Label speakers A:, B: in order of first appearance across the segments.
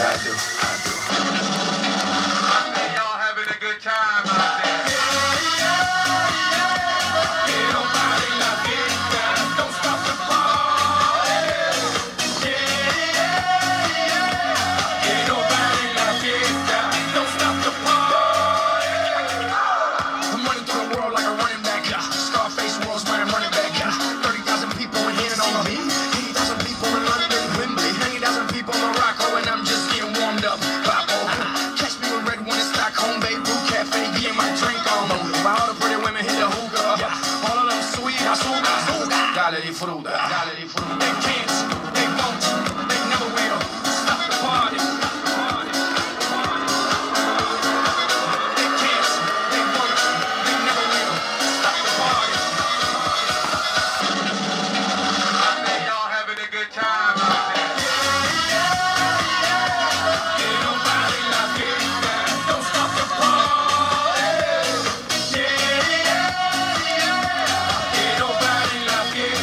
A: y'all having a good time out there. Dale di fruta. They can't, they won't, they never will stop the party. They can't, they won't, they never will stop the party. I think y'all having a good time out there. Ain't nobody like it. Don't stop the party. Ain't nobody like it.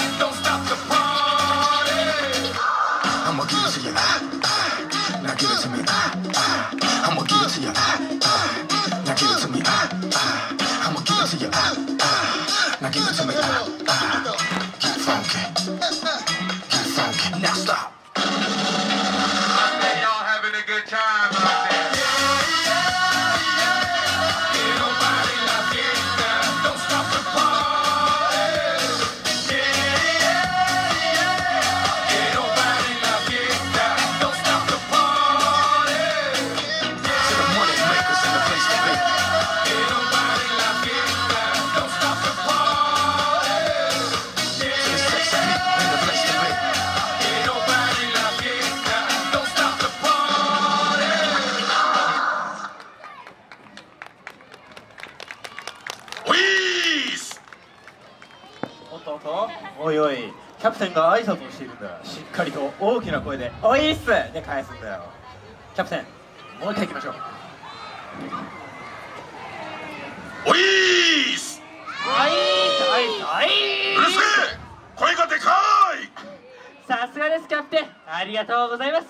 A: I'ma give it to you, now give it to me, I'ma give it to you, now give it to me, I'ma give it to you, now give it to me, get funky, now stop. I think y'all having a good time out there. Ain't nobody like it, don't stop the party. Ain't nobody like it.
B: おいおい、キャプテンが挨拶をしているんだ。しっかりと大きな声で「おいっす!」で返すんだよ。キャプテン、もう一回いきましょう。
A: おいっす、
B: おいっす、おいっす、おいっす。
A: うるせえ、声がでかい。
B: さすがですキャプテン、ありがとうございます。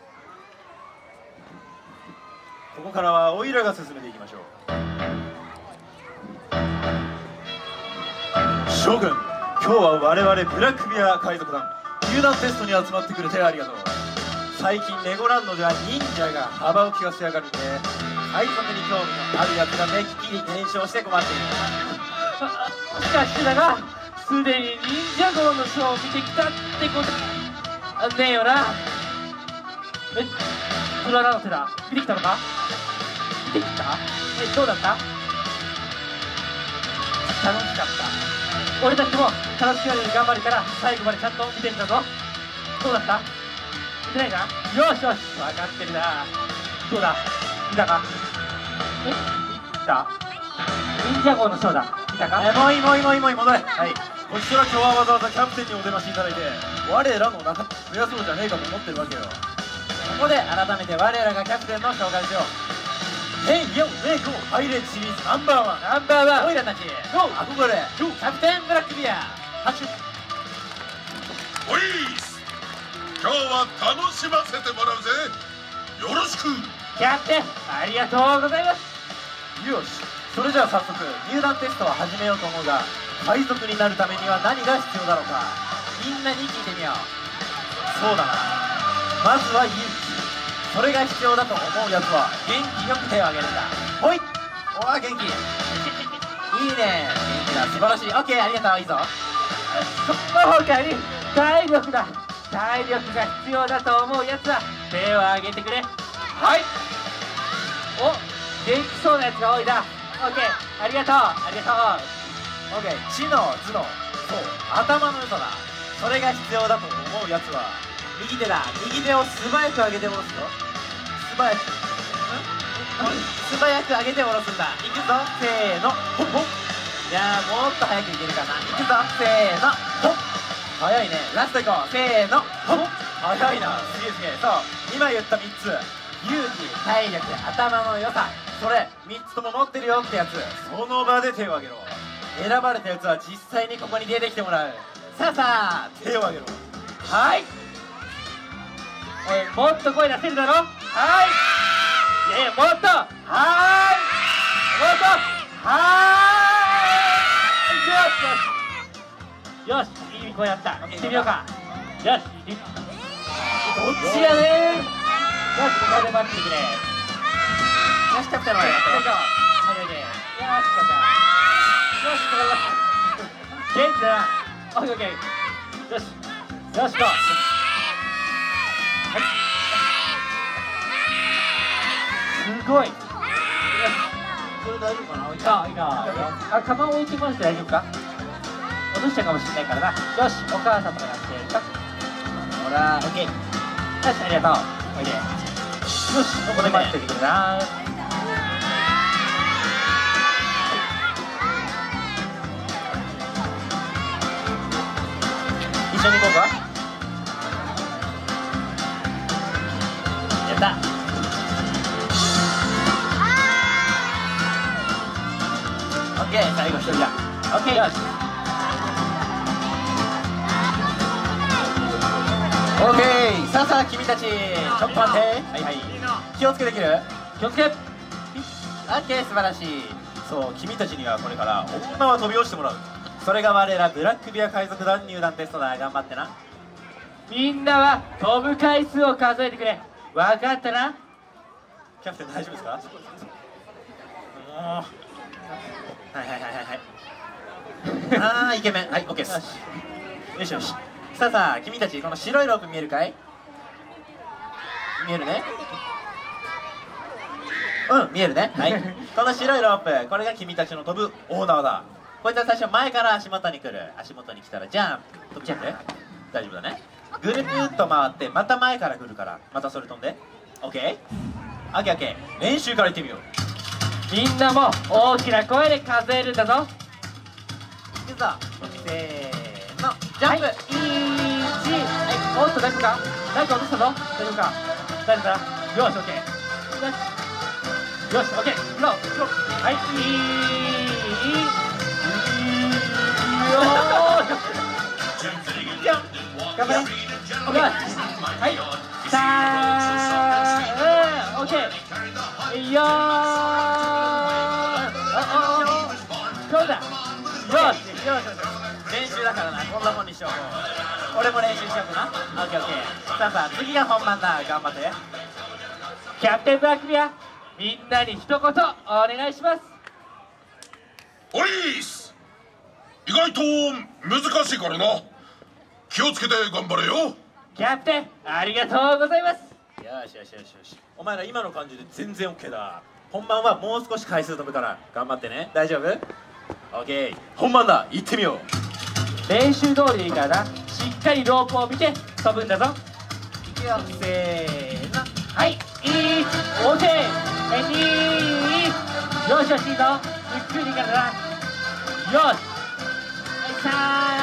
B: ここからはオイラが進めていきましょう。将軍、今日は我々ブラックビア海賊団入団テストに集まってくれてありがとう。最近レゴランドでは忍者が幅を利かせやがるんで、海賊に興味のあるやつがめっきり減少して困っている。しかしだが、すでに忍者号のショーを見てきたってことねえよな。それは何の手だ？見てきたのか？見てきた？どうだった？楽しかった。俺たちも楽しくなるように頑張るから最後までちゃんと見てみたぞ。どうだった？見てないか？よしよし、分かってるな。どうだ？見たか？見た？忍者号のショーだ。見たか？もういい戻れ。はい、こちら今日はわざわざキャプテンにお出ましいただいて、我らの仲増やそうじゃねえかと思ってるわけよ。ここで改めて我らがキャプテンの紹介しよう。ヘイヨレゴパイレーツシリーズナンバーワン、オイラたちゴー憧れキャプテンブラックビア拍手。
A: おいっす、今日は楽しませてもらうぜ。よろしく。
B: キャプテンありがとうございます。よし、それじゃあ早速入団テストを始めようと思うが、海賊になるためには何が必要だろうか、みんなに聞いてみよう。そうだな、まずは勇気。それが必要だと思うやつは元気よく手を挙げるんだ。ほい、おわ、元気いいね、元気だ、素晴らしい。オッケー、ありがとう、いいぞ。その他に体力だ。体力が必要だと思うやつは手を挙げてくれ。はい、お、元気そうなやつが多いな。オッケー、ありがとう。オッケー、知能、頭脳、そう、頭の良さだ。それが必要だと思うやつは右手だ。右手を素早く上げて下ろすよ。素早く上げて下ろすんだ。いくぞ、せーの、ほっほっ。いやー、もっと早くいけるかな。いくぞ、せーの、ほっ。早いね、ラストいこう。せーの、ほっ。早いな、すげえ。そう、今言った3つ、勇気、体力、頭の良さ、それ3つとも持ってるよってやつ、その場で手を挙げろ。選ばれたやつは実際にここに出てきてもらう。さあ手を挙げろ。はい、 おい、もっと声出せるだろ。はい。いやいや、もっと。はーい。もっと。はーい。よしよし。よし、いい声やった。行ってみようか。よし。どっちやねん。よし、ここで待ってくれ。よし、キャプテンの前やってよ。よし、ここだ。元気だな。オッケーオッケー。よし。よし、行こう。はい。すごい。よし。これ大丈夫かな。いいか。あ、カバン置いてもらって大丈夫か。落としちゃうかもしれないからな。よし、お母さんとかやってるか。ほら、オッケー。よし、ありがとう。おいで。よし、ここで待っててくれな。一緒に行こうか。やった。オッケー、最後一人だ。オッケー、よし。オッケー、さあさあ君たち、ちょっと待って。はいはい。気をつけてきる？気をつけ。オッケー、素晴らしい。そう、君たちにはこれから女は飛び落ちてもらう。それが我らブラックビア海賊団入団テストだ。頑張ってな。みんなは飛ぶ回数を数えてくれ。分かったな。キャプテン大丈夫ですか？はいはいはいはいあー、イケメン。はい、オッケーです。よしよし。さあさあ君たち、この白いロープ見えるかい？見えるね。うん、見えるね。はい。この白いロープ、これが君たちの飛ぶオーダーだ。こいつは最初前から足元に来る。足元に来たらジャンプ。飛びちゃって大丈夫だね。ぐるぐるっと回ってまた前から来るから、またそれ飛んで。 OK？ OK。 練習からいってみよう。みんなも大きな声で数えるんだぞ。いくぞ。せーの、ジャンプ。はい、おっと、大丈夫か？何か落としたぞ。大丈夫か？大丈夫だ。よし、OK。よし、OK。フロー。はい、頑張れ。はい。さあ、オッケー。よー。そうだ。よし。練習だからな。こんなもんにしよう。俺も練習しようかな。オッケーオッケー。さあさあ、次が本番だ。頑張って。キャプテンブラックビア、みんなに一言お願いします。
C: おいーす。意外と難しいからな。気をつけて頑張れよ。
B: キャプテン、ありがとうございます。よし。お前ら今の感じで全然 OK だ。本番はもう少し回数飛ぶから頑張ってね。大丈夫？ OK。 本番だ。行ってみよう。練習通りでいいからな。しっかりロープを見て飛ぶんだぞ。いくよ。せーの。はい、1、OK。2、よし、いいぞ。ゆっくりからな。よし。はい、3、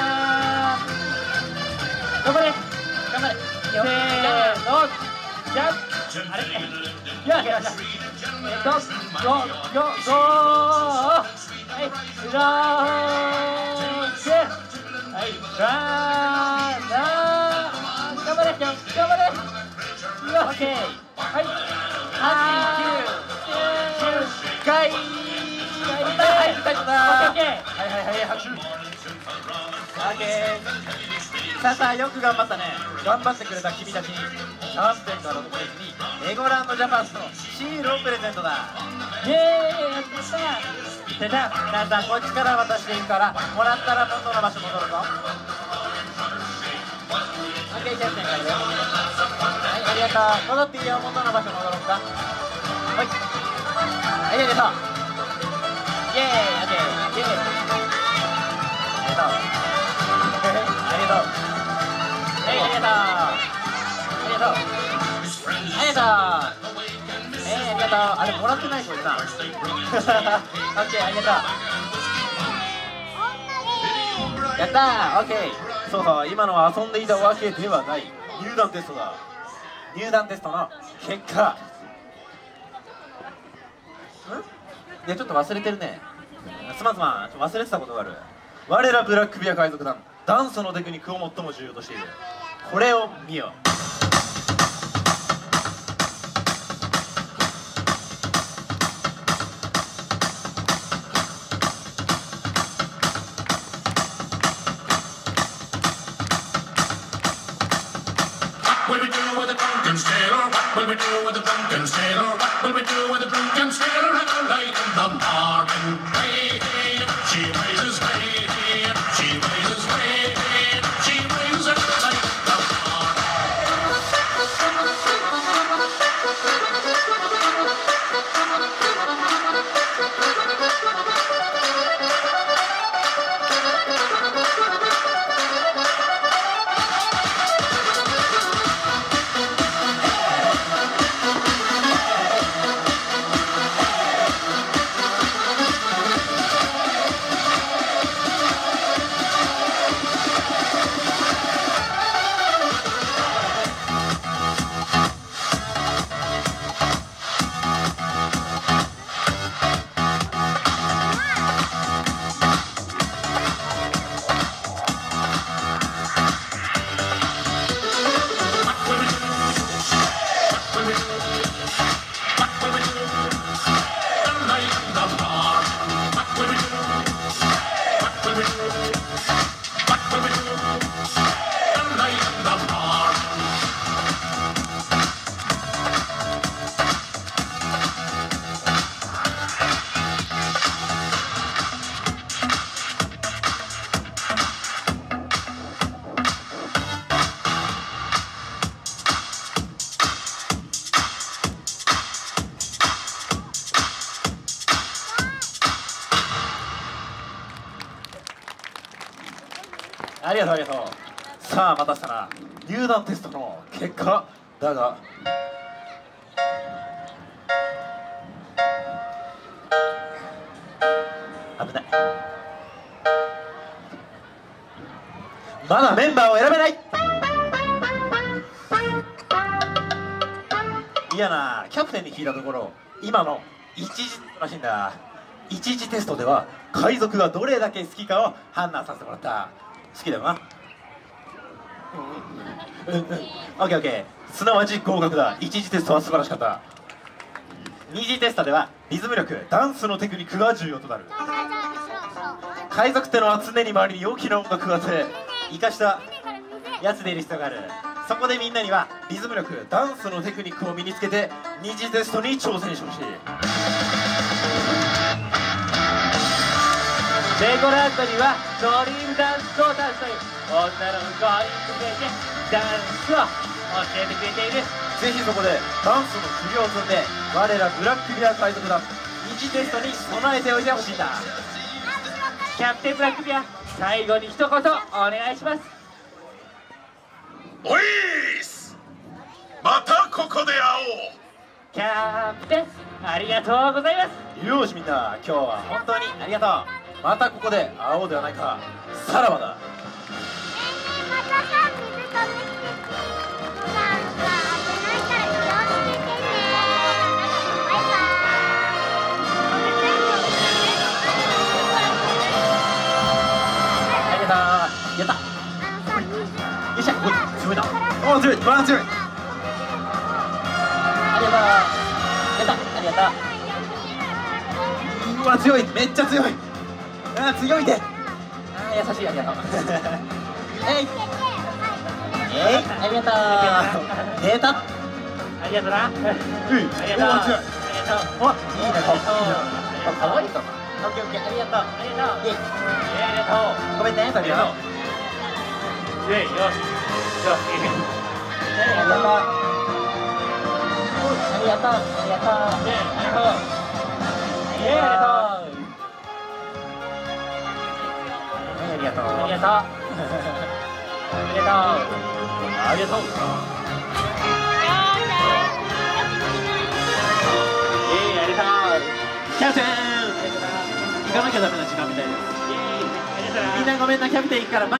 B: 頑張れ。せーの、ジャンプ。あれ、よし。5、はい、6、はい、7、頑張れ。オッケー。はい、8、9、10回。さあさあ、よく頑張ったね。頑張ってくれた君たちにキャプテンからのプレゼンにレゴランドジャパンスのシールをプレゼントだ。イエーイ、やったー。さあさあ、こっちから渡していくから、もらったら元の場所戻るぞ。オッケー、キャプテンからだよ。はい、ありがとう。戻っていいよ。元の場所戻ろうか。はい、ありがとう。イエーイ、オッケー、イエーイ。ありがとう。ありがとう。ありがとう。あれもらってないこれな。オッケー、ありがとう。やったー。オッケー。そうそう、今のは遊んでいたわけではない。入団テストだ。入団テストの結果。いや、ちょっと忘れてるね。すまん、忘れてたことがある。我らブラックビア海賊団、ダンスのテクニックを最も重要としている。これを見よう。
C: will we do with the drunken sailor? What will we do with the drunken sailor? Have a light in the morning. Hey, hey, she raises, hey, hey, she raises, hey, hey, she raises a light in the morning.
B: ありがとうありがとう。さあまたしたな入団テストの結果だが、危ない、まだメンバーを選べない。いやな、キャプテンに聞いたところ今の一次らしいんだ。一次テストでは海賊がどれだけ好きかを判断させてもらった。好きだよな。オッケーオッケー、すなわち合格だ。一次テストは素晴らしかった。二次テストではリズム力、ダンスのテクニックが重要となる。海賊ってのは常に周りに大きな音楽があって生かしたやつでいる必要がある。そこでみんなにはリズム力、ダンスのテクニックを身につけて二次テストに挑戦してほしい。
D: レゴランドにはドリームダンスコーターズという女の子に向けてダンスを教えてくれている。
B: ぜひそこでダンスの修行を積んで我らブラックビア海賊団二次テストに備えておいてほしいんだ。
D: キャプテンブラックビア、最後に一言お願いします。
C: おいーす、またここで会おう。
D: キャプテンありがとうございます。
B: よしみんな、今日は本当にありがとう。またここで会おうではないか。さらばだ。やった。よっしゃ、おい、強いな。おお、強い、バラン強い。ありがとう。やった、ありがとう。うわ、強い、めっちゃ強い。あー、強いで。あー、優しい、ありがとう。えい。ありがとう。出た。
D: ありがとうな。
B: うん、
D: ありがとう。
B: おー、強い。
D: ありがとう。
B: お、いいね、顔。可愛いかな。オッケーオッケー、ありがとう。
D: ありがとう。
B: イエイ。
D: ありがとう。
B: ごめんね、ありがとう。
D: よしよし。
B: ありがとう。ありがとう。ありがとう。
D: ありがとう。
B: ありがとう。ありがとう。
D: ありがとう。ありがとう。
B: ありがとう。キャプテン、行かなきゃダメな時間みたいです。みんなごめんな、キャプテン行くから。